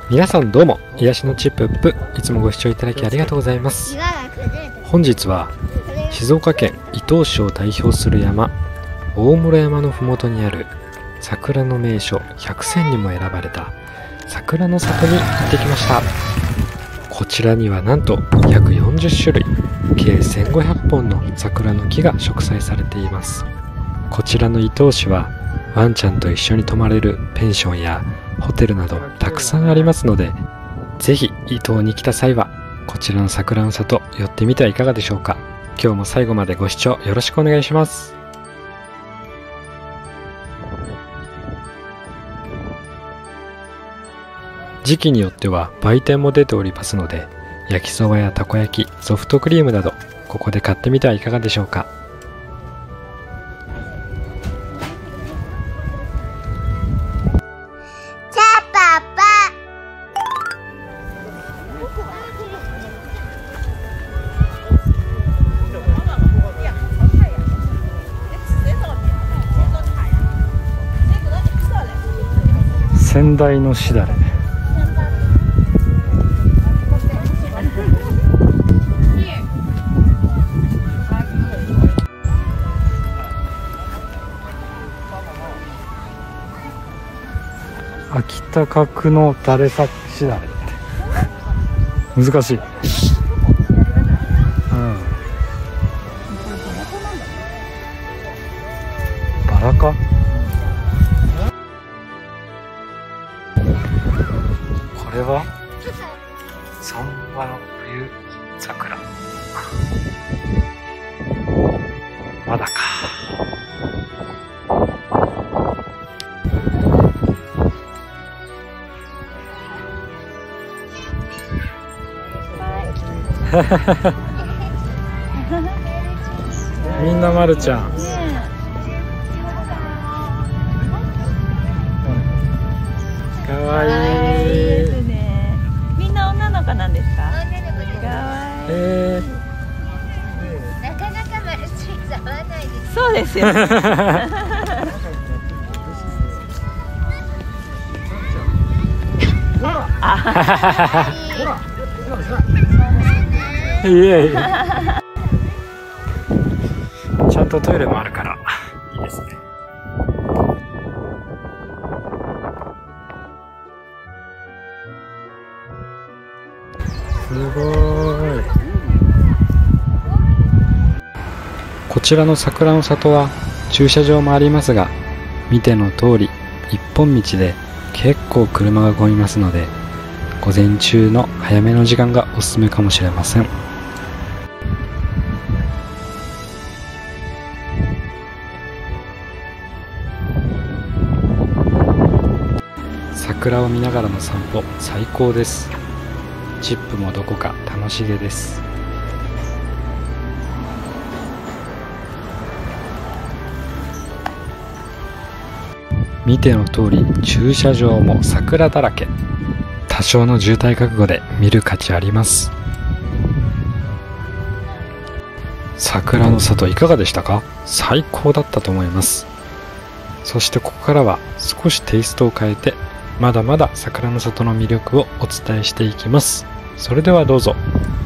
皆さんどうも、癒しのチップアップ、いつもご視聴いただきありがとうございます。本日は静岡県伊東市を代表する山、大室山のふもとにある桜の名所100選にも選ばれた桜の里に行ってきました。こちらにはなんと約40種類計1500本の桜の木が植栽されています。こちらの伊東市はワンちゃんと一緒に泊まれるペンションやホテルなどたくさんありますので、ぜひ伊東に来た際はこちらの桜の里寄ってみてはいかがでしょうか。今日も最後までご視聴よろしくお願いします。時期によっては売店も出ておりますので、焼きそばやたこ焼き、ソフトクリームなどここで買ってみてはいかがでしょうか。 先代のしだれ。秋田角の垂咲しだれって難しい。バラか。これはサンバの冬桜。まだか。みんなまるちゃん。かわいい。 みんな女の子なんですか？ 女の子です。 かわいい。 なかなかマルチ触らないです。 そうですよ。 いえいえ。ちゃんとトイレもあるからいいですね。すごい。こちらの桜の里は駐車場もありますが、見ての通り一本道で結構車が混みますので、午前中の早めの時間がおすすめかもしれません。桜を見ながらの散歩最高です。チップもどこか楽しげです。見ての通り駐車場も桜だらけ。多少の渋滞覚悟で見る価値あります。桜の里いかがでしたか？最高だったと思います。そしてここからは少しテイストを変えて、まだまだ桜の里の魅力をお伝えしていきます。それではどうぞ。